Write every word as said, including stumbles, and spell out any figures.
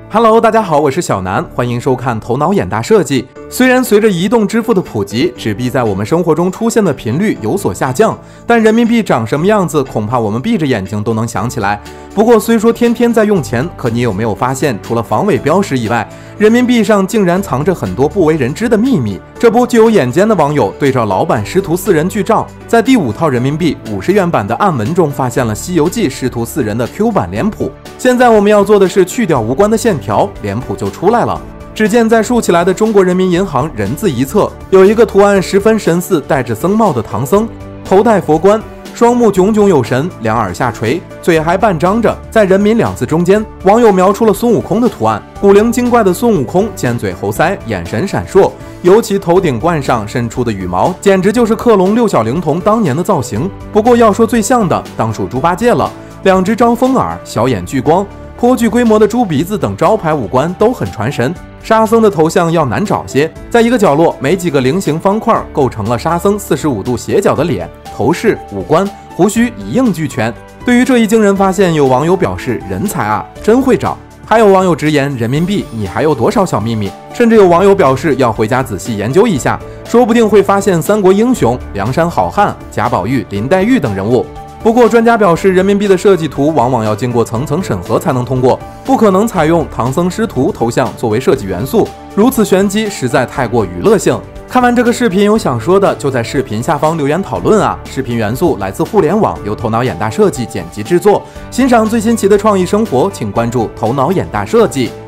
Hello， 大家好，我是小南，欢迎收看头脑眼大设计。虽然随着移动支付的普及，纸币在我们生活中出现的频率有所下降，但人民币长什么样子，恐怕我们闭着眼睛都能想起来。不过，虽说天天在用钱，可你有没有发现，除了防伪标识以外，人民币上竟然藏着很多不为人知的秘密？这不，就有眼尖的网友对照老版师徒四人剧照，在第五套人民币五十元版的暗文中发现了《西游记》师徒四人的 Q 版脸谱。现在我们要做的是去掉无关的线条，脸谱就出来了。只见在竖起来的中国人民银行人字一侧，有一个图案十分神似戴着僧帽的唐僧，头戴佛冠，双目炯炯有神，两耳下垂，嘴还半张着。在人民两字中间，网友描出了孙悟空的图案，古灵精怪的孙悟空，尖嘴猴腮，眼神闪烁，尤其头顶冠上伸出的羽毛，简直就是克隆六小龄童当年的造型。不过要说最像的，当属猪八戒了。两只招风耳，小眼聚光，颇具规模的猪鼻子等招牌五官都很传神。沙僧的头像要难找些，在一个角落没几个菱形方块构成了沙僧四十五度斜角的脸，头饰、五官、胡须一应俱全。对于这一惊人发现，有网友表示人才啊，真会找。还有网友直言，人民币你还有多少小秘密？甚至有网友表示要回家仔细研究一下，说不定会发现三国英雄、梁山好汉、贾宝玉、林黛玉等人物。不过，专家表示，人民币的设计图往往要经过层层审核才能通过，不可能采用唐僧师徒头像作为设计元素，如此玄机实在太过娱乐性。看完这个视频，有想说的就在视频下方留言讨论啊！视频元素来自互联网，由头脑眼大设计剪辑制作。欣赏最新奇的创意生活，请关注头脑眼大设计。